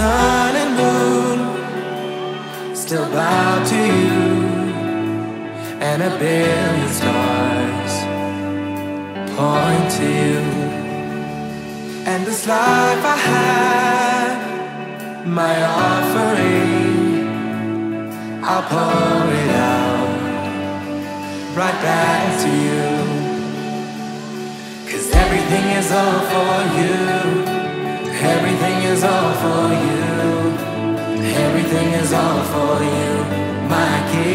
sun and moon still bow to you, and a billion stars point to you. And this life I have, my offering, I'll pour it out right back to you. 'Cause everything is all for you. Everything is all for you. Everything is all for you, my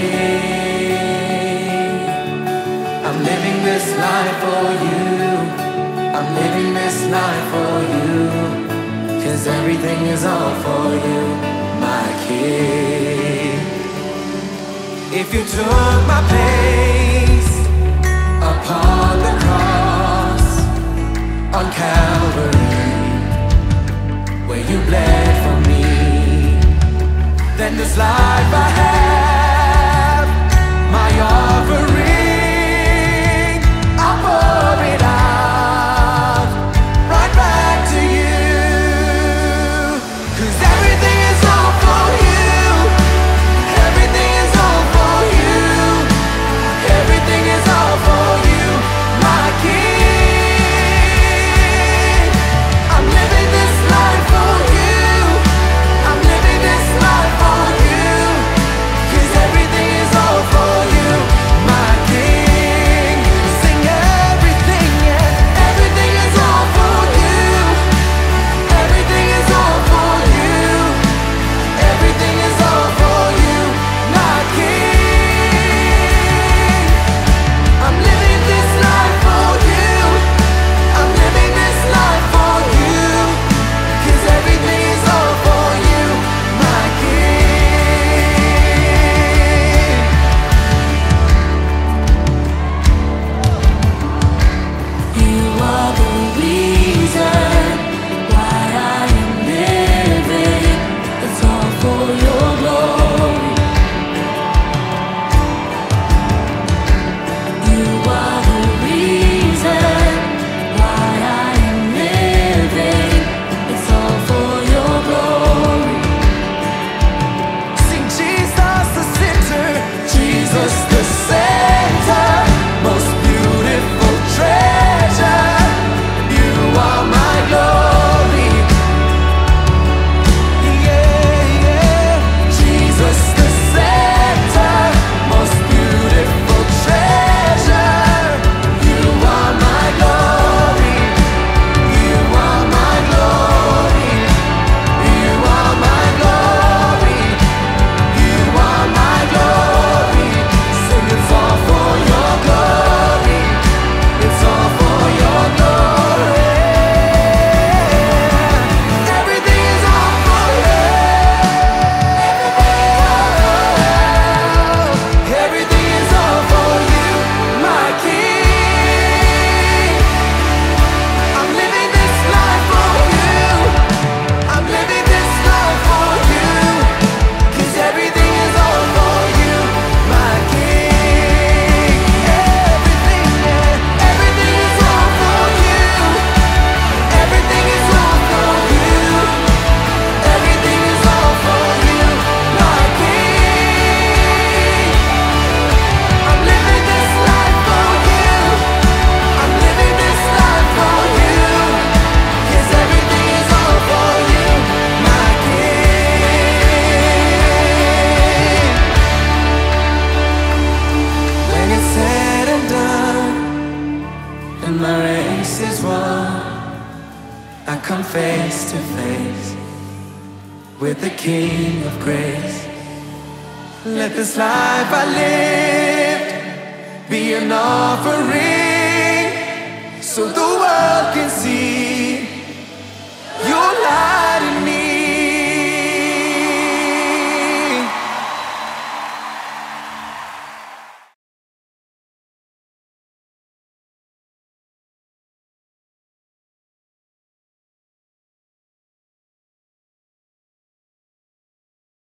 King. I'm living this life for you. I'm living this life for you. 'Cause everything is all for you, my King. If you took my place upon the cross on Calvary, where you bled for me, then this life I have, my offering, I'll pour it out right back to you. 'Cause everything is all for you. Everything is all for you. Everything is all for you, my King. I'm living this life for you. I'm living this life for you. 'Cause everything is all for you, my King. Sing everything, yeah. Everything is all for you. Everything is all for you. Everything is all for you, my King. I'm living this life for you. I'm living this life for you. 'Cause everything is all for you, my King. You are the reason why I am living. It's all for your glory. You are the reason why I am living. It's all for your glory. Sing Jesus the center, Jesus the center, most beautiful treasure. You are my glory. Yeah, yeah. Jesus the center, most beautiful treasure. You are my glory. You are my glory. You are my glory. You are my glory. Sing it's all for your glory. It's all for your glory. Everything is all for you. Everything is all for you, my King. I'm living this life for you. I'm living this life for you. 'Cause everything is all for you, my King. Everything, yeah. Everything is all for you. Everything is all for you. Everything is all for you, my King. I'm living this life for you. I'm living this life for you. 'Cause everything is all for you, my King. When it's said and done, and my race is won, I come face to face with the King of grace. Let this life I lived be an offering, so the world can see your light in